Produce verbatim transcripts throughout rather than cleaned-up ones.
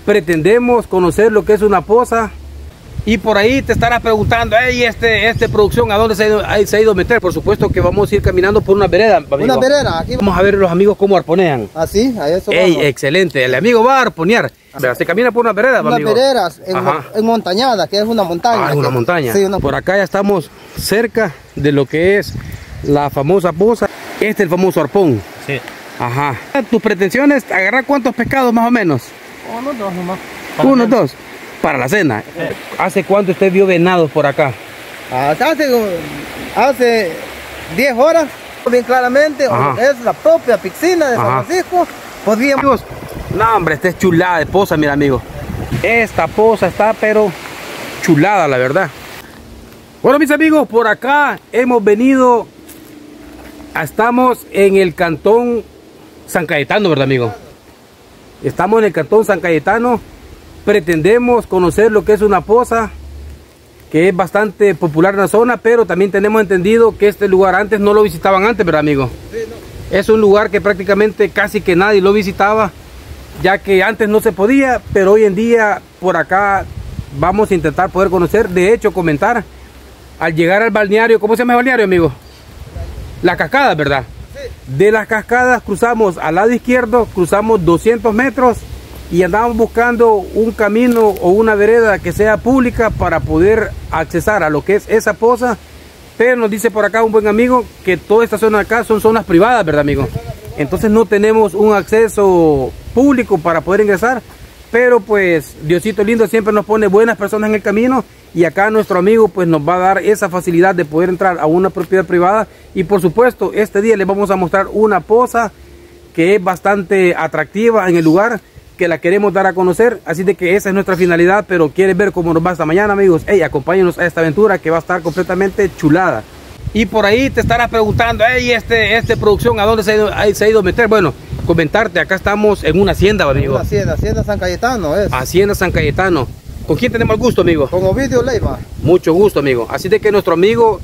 pretendemos conocer lo que es una poza. Y por ahí te estarás preguntando, hey, este, este producción, ¿a dónde se ha, ido, se ha ido a meter? Por supuesto que vamos a ir caminando por una vereda, amigo. Una vereda, aquí. Vamos a ver los amigos cómo arponean. Así, a eso Ey, vamos. excelente, el amigo va a arponear. Se camina por una vereda, Unas amigo. veredas en, en montañada, que es una montaña. Ah, es una que, montaña. Sí, una... Por acá ya estamos cerca de lo que es la famosa poza. Este es el famoso arpón. Sí. Ajá. ¿Tus pretensiones, agarrar cuántos pescados más o menos? Unos dos nomás. Unos dos. Para la cena. Sí. ¿Hace cuánto usted vio venados por acá? Hace, hace diez horas, bien claramente. Ajá. Es la propia piscina de San Ajá. Francisco. Podríamos... Amigos, no hombre, esta es chulada de poza, mira amigo. Esta poza está pero chulada, la verdad. Bueno, mis amigos, por acá hemos venido, estamos en el cantón San Cayetano, ¿verdad, amigo? Estamos en el cantón San Cayetano. Pretendemos conocer lo que es una poza, que es bastante popular en la zona, pero también tenemos entendido que este lugar antes no lo visitaban antes, ¿verdad, amigo? Sí, no. Es un lugar que prácticamente casi que nadie lo visitaba, ya que antes no se podía, pero hoy en día por acá vamos a intentar poder conocer, de hecho comentar, al llegar al balneario. ¿Cómo se llama el balneario, amigo? Las Cascadas, ¿verdad? Sí. De Las Cascadas cruzamos al lado izquierdo, cruzamos doscientos metros y andamos buscando un camino o una vereda que sea pública para poder accesar a lo que es esa poza. Pero nos dice por acá un buen amigo que toda esta zona de acá son zonas privadas, ¿verdad, amigo? Entonces no tenemos un acceso público para poder ingresar, pero pues Diosito lindo siempre nos pone buenas personas en el camino, y acá nuestro amigo pues nos va a dar esa facilidad de poder entrar a una propiedad privada. Y por supuesto este día les vamos a mostrar una poza que es bastante atractiva en el lugar, que la queremos dar a conocer, así de que esa es nuestra finalidad. Pero quieres ver cómo nos va esta mañana, amigos, hey, acompáñenos a esta aventura que va a estar completamente chulada. Y por ahí te estarás preguntando, hey, este, este producción, ¿a dónde se ha, ido, se ha ido a meter? Bueno, comentarte, acá estamos en una hacienda, amigo. Una hacienda, hacienda San Cayetano es. Hacienda San Cayetano. ¿Con quién tenemos el gusto, amigo? Con Ovidio Leiva. Mucho gusto, amigo. Así de que nuestro amigo,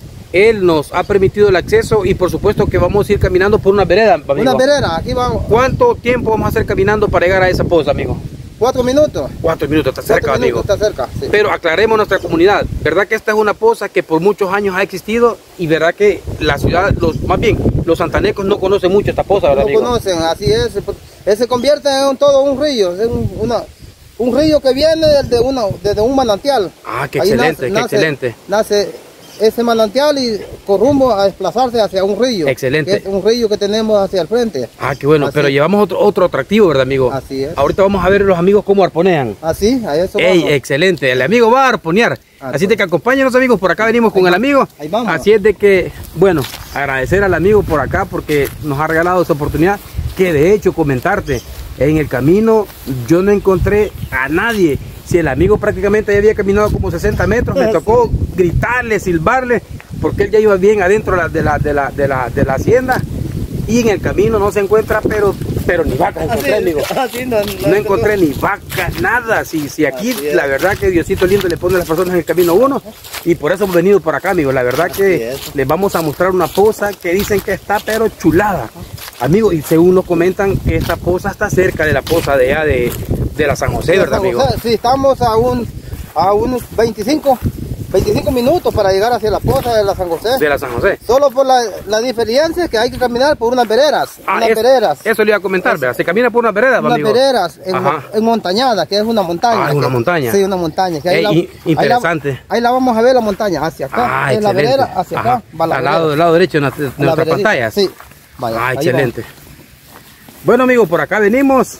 él nos ha permitido el acceso, y por supuesto que vamos a ir caminando por una vereda, amigo. Una vereda, aquí vamos. ¿Cuánto tiempo vamos a hacer caminando para llegar a esa poza, amigo? Cuatro minutos. Cuatro minutos, está cerca, Cuatro amigo. Minutos, está cerca, sí. Pero aclaremos nuestra comunidad, ¿verdad que esta es una poza que por muchos años ha existido? Y verdad que la ciudad, los, más bien, los santanecos no conocen mucho esta poza, ¿verdad, no amigo? No conocen, así es. Él se convierte en todo un río, es un, una, un río que viene desde, una, desde un manantial. Ah, qué Ahí excelente, nace, qué excelente. Nace ese manantial y con rumbo a desplazarse hacia un río. Excelente. Es un río que tenemos hacia el frente. Ah, qué bueno, así. Pero llevamos otro, otro atractivo, ¿verdad, amigo? Así es. Ahorita vamos a ver los amigos cómo arponean. Así, a eso Ey, vamos. excelente, el amigo va a arponear. Ah, así de que acompáñenos, amigos, por acá venimos con ahí el va, amigo. Ahí vamos. Así es de que, bueno, agradecer al amigo por acá porque nos ha regalado esta oportunidad, que de hecho comentarte, en el camino yo no encontré a nadie. Si el amigo prácticamente ya había caminado como sesenta metros, me tocó gritarle, silbarle, porque él ya iba bien adentro de la, de la, de la, de la, de la hacienda, y en el camino no se encuentra, pero, pero ni vacas encontré, así, amigo. Así no, no, no encontré ni vacas, nada. Si, si aquí la verdad que Diosito lindo le pone a las personas en el camino uno, y por eso hemos venido por acá, amigo. La verdad así que es. Les vamos a mostrar una poza que dicen que está pero chulada, amigo, y según nos comentan que esta poza está cerca de la poza de allá de, de la San José, de ¿verdad, San José, amigo? Sí, estamos a, un, a unos veinticinco minutos para llegar hacia la poza de la San José. De la San José. Solo por la, la diferencia es que hay que caminar por unas veredas. Ah, unas es, veredas. Eso le iba a comentar, ¿verdad? Se camina por unas veredas, unas amigo. Unas veredas en, en montañada, que es una montaña. Ah, que, una montaña. Sí, una montaña. Que ahí Ey, la, interesante. Ahí la, ahí la vamos a ver, la montaña, hacia acá. Ah, es la vereda, hacia Ajá. acá. Va la Al lado, del lado derecho de nuestra, nuestra pantalla. Sí. Vaya, ah, excelente. Vamos. Bueno, amigos, por acá venimos.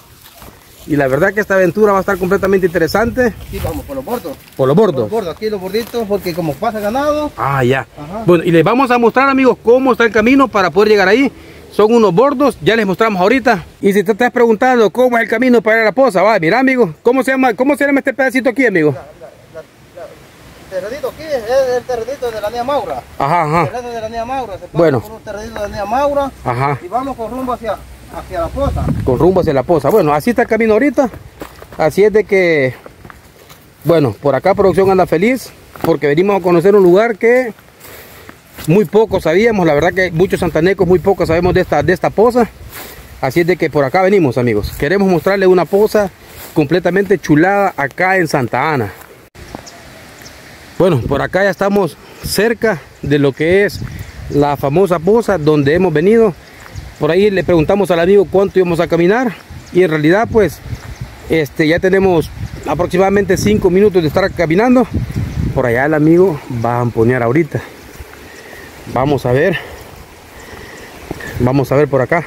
Y la verdad que esta aventura va a estar completamente interesante. Aquí vamos, por los bordos. Por los bordos. Por los bordos, aquí los borditos, porque como pasa ganado. Ah, ya. Ajá. Bueno, y les vamos a mostrar, amigos, cómo está el camino para poder llegar ahí. Son unos bordos, ya les mostramos ahorita. Y si te estás preguntando cómo es el camino para ir a la poza, va, mira, amigo, ¿cómo se llama, cómo se llama este pedacito aquí, amigo? La, la, la, la, el terrenito aquí es el terrenito de la Nia Maura. Ajá, ajá. El terreno de la Nia Maura. Se pasa bueno. por un terrenito de la Nia Maura. Ajá. Y vamos con rumbo hacia, hacia la poza. Con rumbo hacia la poza. Bueno, así está el camino ahorita. Así es de que, bueno, por acá producción anda feliz porque venimos a conocer un lugar que muy poco sabíamos. La verdad que muchos santanecos muy poco sabemos de esta, de esta poza. Así es de que por acá venimos, amigos. Queremos mostrarles una poza completamente chulada acá en Santa Ana. Bueno, por acá ya estamos cerca de lo que es la famosa poza donde hemos venido. Por ahí le preguntamos al amigo cuánto íbamos a caminar y en realidad pues este, ya tenemos aproximadamente cinco minutos de estar caminando. Por allá el amigo va a amponear ahorita. Vamos a ver. Vamos a ver por acá.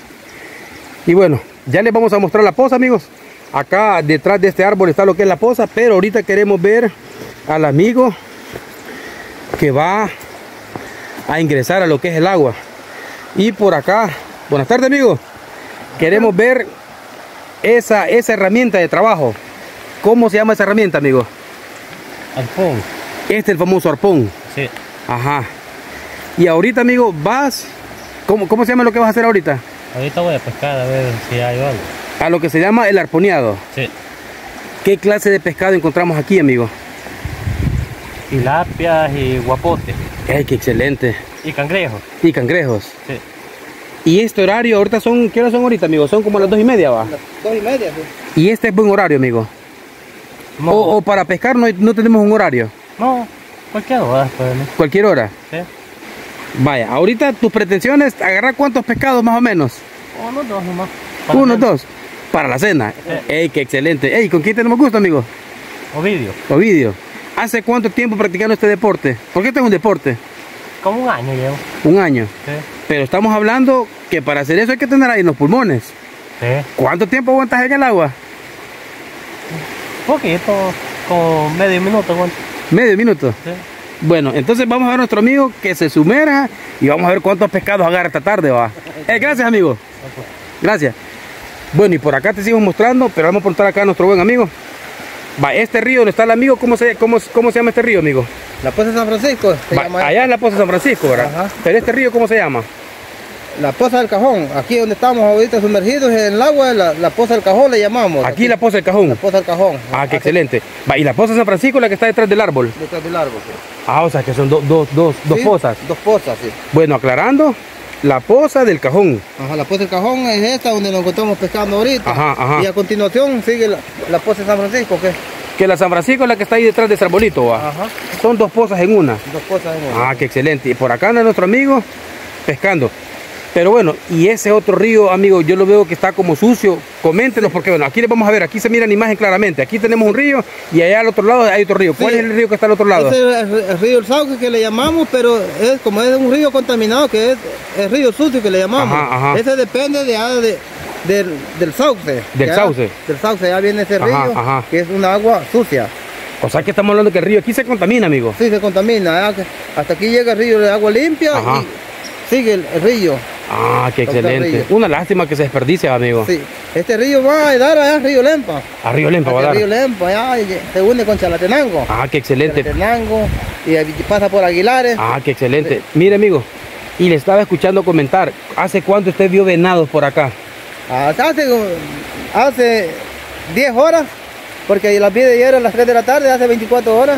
Y bueno, ya les vamos a mostrar la poza, amigos. Acá detrás de este árbol está lo que es la poza, pero ahorita queremos ver al amigo que va a ingresar a lo que es el agua. Y por acá, buenas tardes, amigo. Queremos ver esa, esa herramienta de trabajo. ¿Cómo se llama esa herramienta, amigo? Arpón. Este es el famoso arpón. Sí. Ajá. Y ahorita, amigo, vas... ¿Cómo, ¿Cómo se llama lo que vas a hacer ahorita? Ahorita voy a pescar a ver si hay algo. A lo que se llama el arponeado. Sí. ¿Qué clase de pescado encontramos aquí, amigo? Tilapias y guapote. ¡Ay, qué excelente! Y cangrejos. Y cangrejos. Sí. Y este horario, ahorita son... ¿Qué hora son ahorita, amigo? Son como las dos y media, ¿va? Las dos y media, sí. Y este es buen horario, amigo. No. O, o para pescar no, hay- no tenemos un horario. No, cualquier hora, pues, ¿no? Cualquier hora. Sí. Vaya, ahorita tus pretensiones, agarrar cuántos pescados más o menos. Uno, dos nomás. Para Uno, hacer dos. Para la cena. Sí. ¡Ey, qué excelente! ¡Ey, con quién tenemos gusto, amigo? Ovidio. Ovidio. ¿Hace cuánto tiempo practicando este deporte? Porque este es un deporte. Como un año llevo. Un año. Sí. Pero estamos hablando que para hacer eso hay que tener ahí en los pulmones. Sí. ¿Cuánto tiempo aguantas en el agua? Poquito, como medio minuto, aguanto. Medio minuto. Sí. Bueno, entonces vamos a ver a nuestro amigo que se sumerja y vamos a ver cuántos pescados agarra esta tarde, va. Eh, gracias, amigo. Gracias. Bueno, y por acá te sigo mostrando, pero vamos a preguntar acá a nuestro buen amigo. Va, este río donde está el amigo, ¿cómo se, cómo, cómo se llama este río, amigo? La poza de San Francisco. se Va, llama- allá es la Poza de San Francisco, ¿verdad? Ajá. Pero este río, ¿cómo se llama? La poza del Cajón. Aquí donde estamos ahorita sumergidos en el agua, la, la poza del Cajón le llamamos. Aquí la Poza del Cajón. La poza del Cajón. Ah, qué Aquí, excelente. Va, y la Poza de San Francisco, la que está detrás del árbol. Detrás del árbol. Sí. Ah, o sea que son do- dos dos dos Sí, pozas. Dos pozas, sí. Bueno, aclarando, la Poza del Cajón. Ajá, la poza del Cajón es esta donde nos encontramos pescando ahorita. Ajá, ajá. Y a continuación sigue la, la poza de San Francisco, que Que la San Francisco es la que está ahí detrás de ese arbolito, va. Ajá. Son dos pozas en una. Dos pozas en una. Ah, qué excelente. Y por acá anda nuestro amigo pescando. Pero bueno, y ese otro río, amigo, yo lo veo que está como sucio. Coméntenos, porque bueno, aquí les vamos a ver, aquí se mira la imagen claramente. Aquí tenemos un río y allá al otro lado hay otro río. ¿Cuál Sí. es el río que está al otro lado? Ese es el, el río El Sauce que le llamamos, pero es como es un río contaminado, que es el río sucio que le llamamos. Ajá, ajá. Ese depende de, ah, de- del, del sauce. Del Ya, sauce. Del sauce, ya viene ese Ajá, río, ajá. que es una agua sucia. O sea que estamos hablando que el río aquí se contamina, amigo. Sí, se contamina. ¿eh? Hasta aquí llega el río de agua limpia Ajá. y sigue el, el río. Ah, qué Doctor excelente. Río. Una lástima que se desperdicia, amigo. Sí. Este río va a dar allá al río Lempa. A Río Lempa va a Hacia dar. el río Lempa, allá, y se une con Chalatenango. Ah, qué excelente. Chalatenango, y ahí pasa por Aguilares. Ah, qué excelente. Mire, amigo, y le estaba escuchando comentar, ¿hace cuánto usted vio venados por acá? Hace, hace diez horas, porque las vi de ayer a las tres de la tarde, hace veinticuatro horas.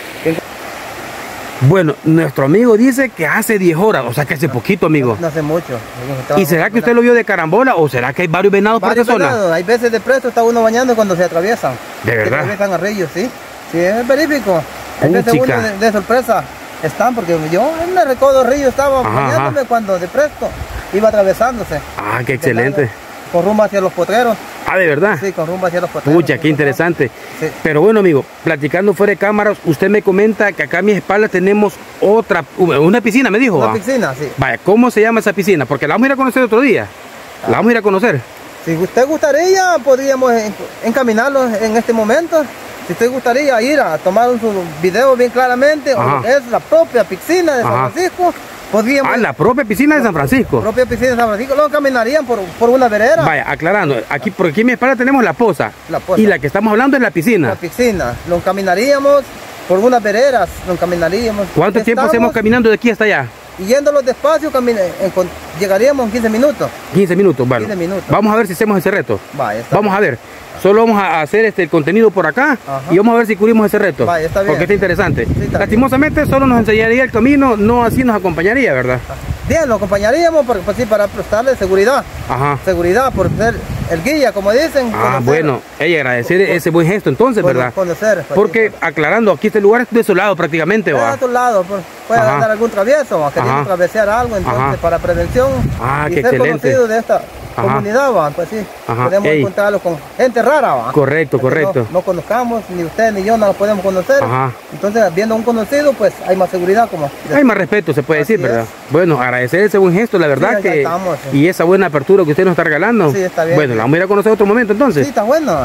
Bueno, nuestro amigo dice que hace diez horas, o sea que hace poquito, amigo. No hace mucho. ¿Y será que usted lo vio de carambola o será que hay varios venados por Varios esta zona? venados. Hay veces de presto está uno bañando cuando se atraviesan. ¿De verdad? Se atraviesan a ríos, sí. Sí, es verídico. Hay veces Puchica. uno de, de sorpresa están, porque yo en el recodo río estaba Ajá, bañándome ajá. cuando de presto iba atravesándose. Ah, qué excelente. Con rumbo hacia los potreros. Ah, ¿de verdad? Sí, con rumbo hacia los potreros. Pucha, qué interesante. Sí. Pero bueno, amigo, platicando fuera de cámaras, usted me comenta que acá a mi espalda tenemos otra, una piscina, me dijo. Una ¿va? piscina, sí. Vaya, ¿cómo se llama esa piscina? Porque la vamos a ir a conocer otro día. La vamos a ir a conocer. Si usted gustaría, podríamos en- encaminarlo en este momento. Si usted gustaría ir a tomar un su video bien claramente, o Ajá. lo que es la propia piscina de San Ajá. Francisco, podríamos... Ah, la propia piscina de San Francisco. propia piscina de San Francisco, lo caminarían por, por una vereda. Vaya, aclarando, aquí por aquí en mi espalda tenemos la poza. La poza. Y la que estamos hablando es la piscina. La piscina, lo caminaríamos por unas veredas, lo caminaríamos. ¿Cuánto tiempo Estamos hacemos caminando de aquí hasta allá? Y yéndolos despacio, camina- en- con- llegaríamos en quince minutos. quince minutos, bueno. quince minutos. Vamos a ver si hacemos ese reto. Vaya, está Vamos bien. a ver. Solo vamos a hacer este el contenido por acá. Ajá. Y vamos a ver si cubrimos ese reto. Vaya, está bien. Porque está interesante. Sí, está bien. Lastimosamente solo nos enseñaría el camino, no así nos acompañaría, ¿verdad? bien, lo acompañaríamos porque, pues, sí, para prestarle seguridad. Ajá. Seguridad por ser el guía, como dicen. Ah, conocer, bueno, hey, agradecer con, ese buen gesto entonces, con, ¿verdad? Conocer. Pues, porque, sí, aclarando, aquí este lugar es desolado prácticamente, va. va. A otro lado, pues, puede Ajá. andar algún travieso, o queriendo Ajá. travesear algo, entonces, Ajá. para prevención Ah, y qué ser excelente. conocido de esta Ajá. comunidad, va, pues sí, Ajá. podemos Ey. encontrarlo con gente rara, va. Correcto, Que correcto. No, no conozcamos, ni usted ni yo no lo podemos conocer. Ajá. Entonces, viendo a un conocido, pues hay más seguridad, como. Hay más respeto, se puede Así decir, ¿verdad? es. Bueno, agradecer ese buen gesto, la verdad, Sí, ya que estamos, sí. y esa buena apertura que usted nos está regalando. Sí, está bien. Bueno, la vamos a ir a conocer otro momento entonces. Sí, está bueno.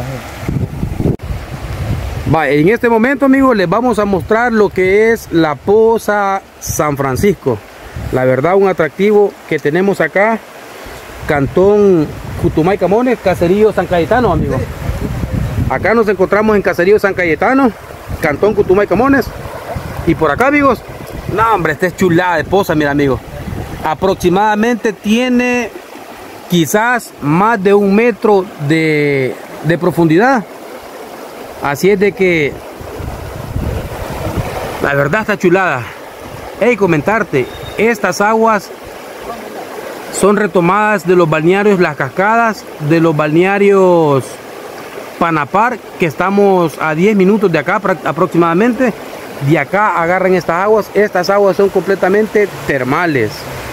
Va, en este momento, amigos, les vamos a mostrar lo que es la Poza San Francisco. La verdad, un atractivo que tenemos acá, Cantón Cutumay Camones, Caserío San Cayetano, amigos. Acá nos encontramos en Caserío San Cayetano, Cantón Cutumay Camones. Y por acá, amigos, no, hombre, esta es chulada de poza, mira, amigos. Aproximadamente tiene quizás más de un metro de, de profundidad. Así es de que la verdad está chulada. Hey, comentarte, estas aguas son retomadas de los balnearios Las Cascadas, de los balnearios Panapar, que estamos a diez minutos de acá aproximadamente. De acá agarran estas aguas. Estas aguas son completamente termales.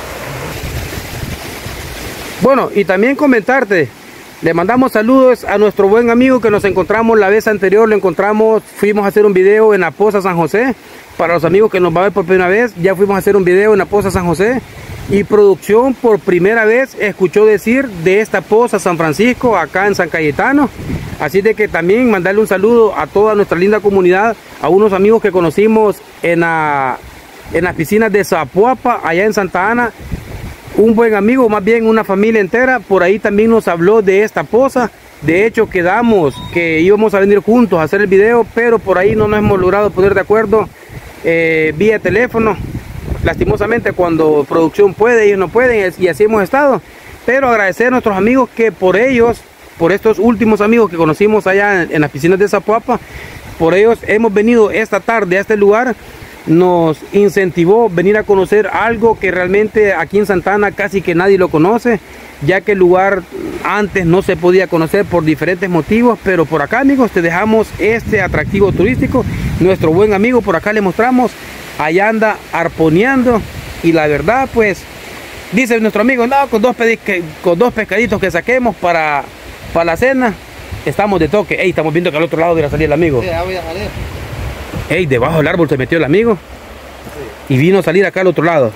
Bueno, y también comentarte, le mandamos saludos a nuestro buen amigo que nos encontramos la vez anterior. Lo encontramos, fuimos a hacer un video en la Poza San José. Para los amigos que nos van a ver por primera vez, ya fuimos a hacer un video en la Poza San José. Y producción por primera vez escuchó decir de esta Poza San Francisco acá en San Cayetano. Así de que también mandarle un saludo a toda nuestra linda comunidad, a unos amigos que conocimos en, la, en las piscinas de Zapuapa, allá en Santa Ana. Un buen amigo, más bien una familia entera, por ahí también nos habló de esta poza. De hecho, quedamos que íbamos a venir juntos a hacer el video, pero por ahí no nos hemos logrado poner de acuerdo eh, vía teléfono. Lastimosamente, cuando producción puede, ellos no pueden, y así hemos estado. Pero agradecer a nuestros amigos que por ellos, por estos últimos amigos que conocimos allá en, en las piscinas de Zapuapa, por ellos hemos venido esta tarde a este lugar. Nos incentivó venir a conocer algo que realmente aquí en Santa Ana casi que nadie lo conoce, ya que el lugar antes no se podía conocer por diferentes motivos. Pero por acá, amigos, te dejamos este atractivo turístico. Nuestro buen amigo por acá le mostramos, allá anda arponeando, y la verdad, pues dice nuestro amigo, no, con dos, con dos pescaditos que saquemos para, para la cena, estamos de toque. Ey, estamos viendo que al otro lado de la salida el amigo. Sí, ya voy a salir. Ey, debajo del árbol se metió el amigo. Sí. Y vino a salir acá al otro lado. Ajá.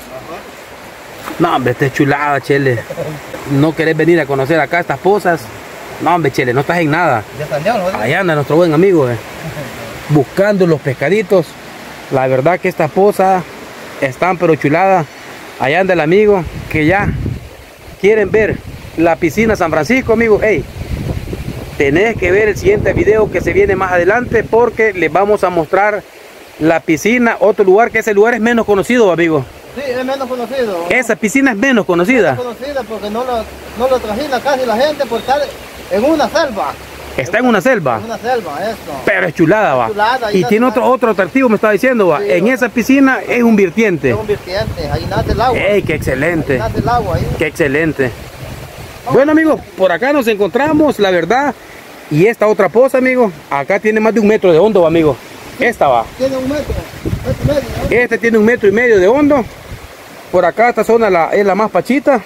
No, hombre, esta es chulada, Chele. No querés venir a conocer acá estas pozas. No, hombre, Chele, no estás en nada. Ya salió, ¿no? Allá anda nuestro buen amigo, eh, buscando los pescaditos. La verdad que estas pozas están pero chuladas. Allá anda el amigo que ya quieren ver la piscina San Francisco, amigo. Ey, tenés que ver el siguiente video que se viene más adelante, porque les vamos a mostrar la piscina, otro lugar que ese lugar es menos conocido, amigo. Sí, es menos conocido. Esa piscina es menos conocida. Menos conocida porque no lo, no lo trajina casi la gente por estar en una selva. Está en una selva. En una selva, eso. Pero es chulada, va. Chulada, y tiene otro, otro atractivo, me estaba diciendo, va. Sí, en va. Esa piscina es un vertiente. Es un vertiente, ahí nace el agua. ¡Ey, qué excelente! Ahí nace el agua ahí. ¡Qué excelente! Bueno, amigos, por acá nos encontramos, la verdad. Y esta otra poza, amigo, acá tiene más de un metro de hondo, amigo. Esta va. Tiene un metro, metro y medio, ¿no? Este tiene un metro y medio de hondo. Por acá esta zona la, es la más pachita.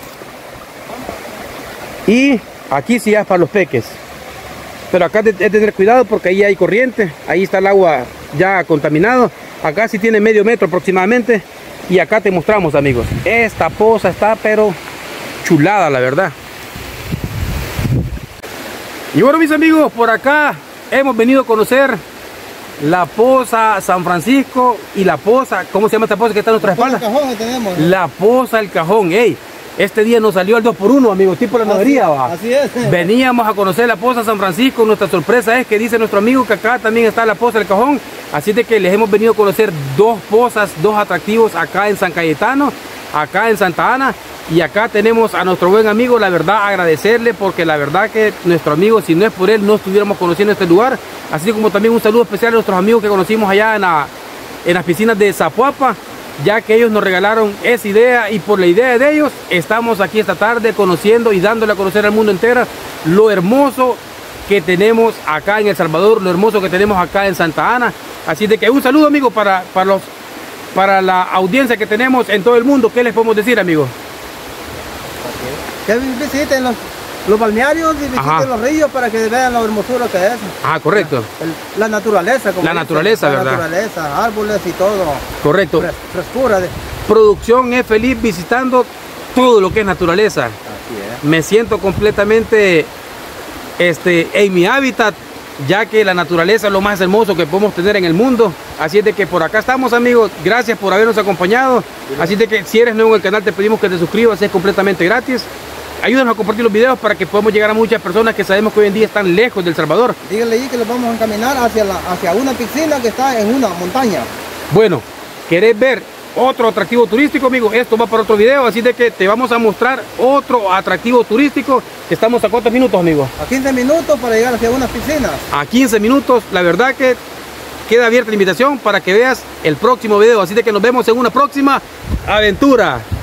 Y aquí sí ya es para los peques. Pero acá es de tener cuidado porque ahí hay corriente. Ahí está el agua ya contaminado. Acá sí tiene medio metro aproximadamente. Y acá te mostramos, amigos. Esta poza está pero chulada, la verdad. Y bueno, mis amigos, por acá hemos venido a conocer la Poza San Francisco y la Poza, ¿cómo se llama esta poza que está en nuestra espalda? El cajón que tenemos, ¿no? La Poza El Cajón. Ey, este día nos salió el dos por uno, amigos, tipo la novería, va. Así es. Veníamos a conocer la Poza San Francisco. Nuestra sorpresa es que dice nuestro amigo que acá también está la Poza El Cajón. Así de que les hemos venido a conocer dos pozas, dos atractivos acá en San Cayetano, acá en Santa Ana. Y acá tenemos a nuestro buen amigo, la verdad agradecerle, porque la verdad que nuestro amigo, si no es por él, no estuviéramos conociendo este lugar. Así como también un saludo especial a nuestros amigos que conocimos allá en, la, en las piscinas de Zapuapa. ya que ellos nos regalaron esa idea y por la idea de ellos estamos aquí esta tarde conociendo y dándole a conocer al mundo entero lo hermoso que tenemos acá en El Salvador, lo hermoso que tenemos acá en Santa Ana. Así de que un saludo, amigos, para, para, los, para la audiencia que tenemos en todo el mundo. ¿Qué les podemos decir, amigos? Que visiten los, los balnearios y visiten Ajá. los ríos para que vean la hermosura que es. Ah, correcto. La, el, la naturaleza. Como la dice, naturaleza, la ¿verdad? La naturaleza, árboles y todo. Correcto. Fres, frescura. De... Producción es feliz visitando todo lo que es naturaleza. Así es. Me siento completamente este, en mi hábitat, ya que la naturaleza es lo más hermoso que podemos tener en el mundo. Así es de que por acá estamos, amigos. Gracias por habernos acompañado. Así de que si eres nuevo en el canal, te pedimos que te suscribas, es completamente gratis. Ayúdanos a compartir los videos para que podamos llegar a muchas personas que sabemos que hoy en día están lejos de El Salvador. Díganle ahí que los vamos a encaminar hacia, la, hacia una piscina que está en una montaña. Bueno, ¿querés ver otro atractivo turístico, amigo? Esto va para otro video, así de que te vamos a mostrar otro atractivo turístico. Estamos a cuántos minutos, amigo? A quince minutos para llegar hacia unas piscinas. A quince minutos, la verdad que queda abierta la invitación para que veas el próximo video. Así de que nos vemos en una próxima aventura.